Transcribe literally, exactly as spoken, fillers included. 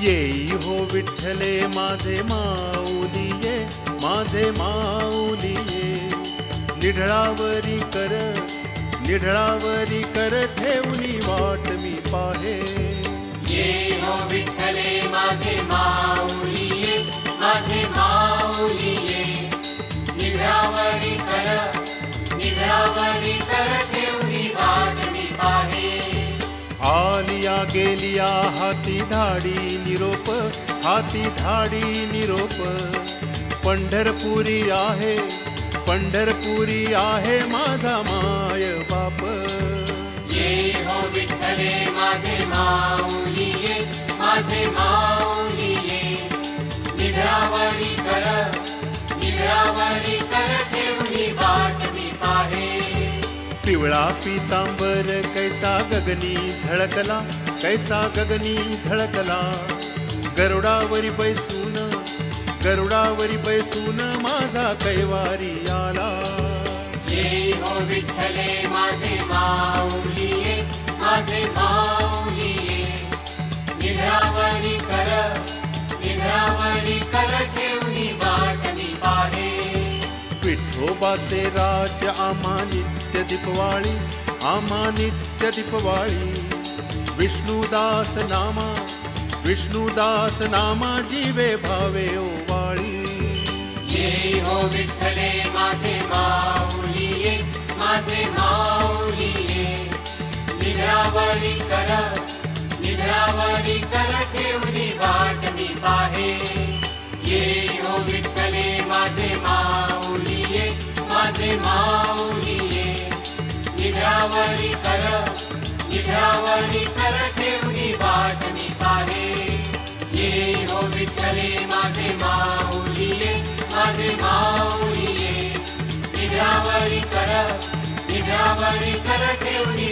येई हो विठ्ठले माझे माऊली ये, माझे माऊली ये. निढळावरी कर, निढळावरी कर ठेवली वाट मी पाहे. ये हो विठ्ठले माझे माऊली ये, माझे माऊली ये. निढळावरी कर, निढळावरी कर ठेवली वाट मी पाहे. आलिया गेलिया हाती धाडी निरोप, हाती धाडी निरोप. पंढरपुरी आहे, पंढरपुरी आहे माझा माय बाप. ये हो विठ्ठले माझे माऊली ये, माझे माऊली ये. निढळावरी कर, निढळावरी कर ठेवली वाट मी पाहे. पिवळा पितांबर कैसा गगनी झळकला, कैसा गगनी झळकला. गरुडावरी बैसून, गरुडावरी बैसून माझा कैवारी आला. ये हो विठ्ठले माझे माऊली ये, माझे माऊली ये. निढळावरी कर, निढळावरी कर ठेवली वाट मी पाहे. विठोबाचे राज्य आम्हा नित्य दीपवाळी, आम्हा नित्य दीपवाळी. विष्णुदास नामा, विष्णुदास नामा जीवे भावे ओवाळी. ये हो विठ्ठले माझे माऊली ये, माझे माऊली ये. निढळावरी कर, निढळावरी कर ठेवली वाट मी पाहे. ये हो विठ्ठले माझे माऊली ये, माझे माऊली ये. निढळावरी कर, निढळावरी कर ठेवली वाट मी पाहे. ये हो विठ्ठले माझे माऊली ये, माझे माऊली ये. निढळावरी कर, निढळावरी कर ठेवली